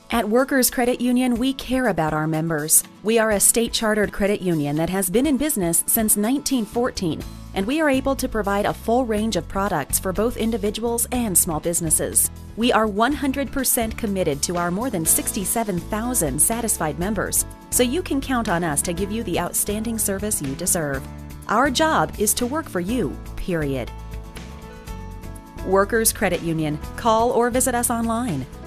At Workers Credit Union, we care about our members. We are a state-chartered credit union that has been in business since 1914, and we are able to provide a full range of products for both individuals and small businesses. We are 100% committed to our more than 67,000 satisfied members, so you can count on us to give you the outstanding service you deserve. Our job is to work for you, period. Workers Credit Union. Call or visit us online.